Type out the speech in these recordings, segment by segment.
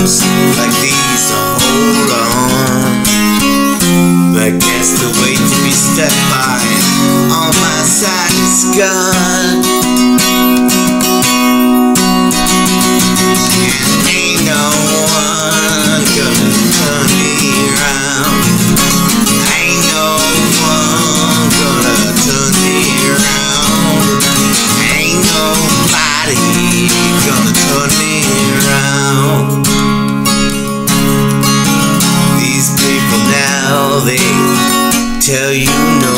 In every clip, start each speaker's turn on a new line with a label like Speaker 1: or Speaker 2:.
Speaker 1: times like these to hold on, but guess the way to be stuck by on my side is gone. And ain't no one gonna turn me around. Ain't no one gonna turn me around. Ain't nobody gonna turn me around. These people now, they tell you no,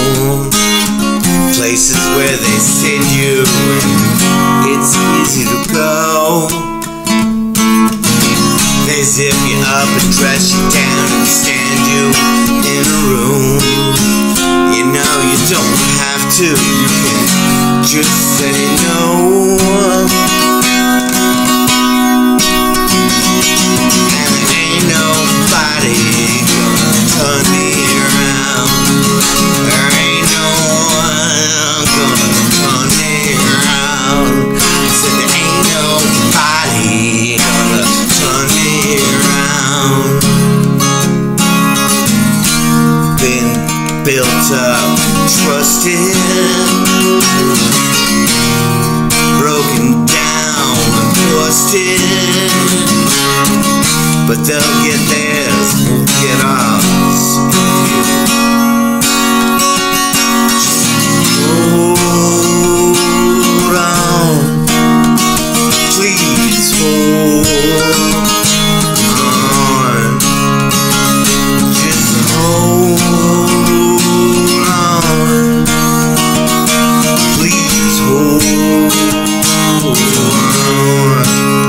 Speaker 1: places where they send you, it's easy to go. They zip you up and dress you down and stand you in a room. You know you don't have to, you can just say no. And there ain't nobody gonna turn me around. There ain't no one gonna turn me around. Said there ain't nobody gonna turn me around. Been built up, trusted, broken down and busted, but they'll get theirs, we'll get ours. Hold on, please hold on, just hold on, please hold on.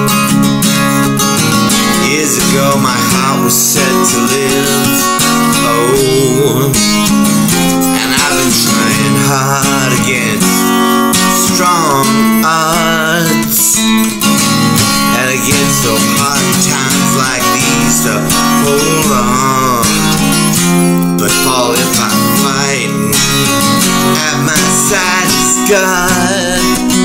Speaker 1: Years ago my heart was set to live, oh, and I've been trying hard against strong odds, and it gets so hard in times like these to hold on. But Paul, if I'm fighting, at my side is God.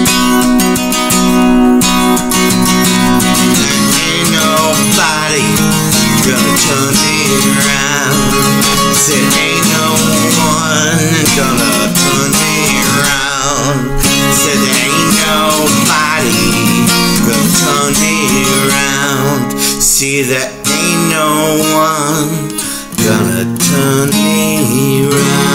Speaker 1: There ain't nobody gonna turn me around. Said ain't no one gonna turn me around. Said there ain't nobody gonna turn me around. See, there ain't no one gonna turn me around.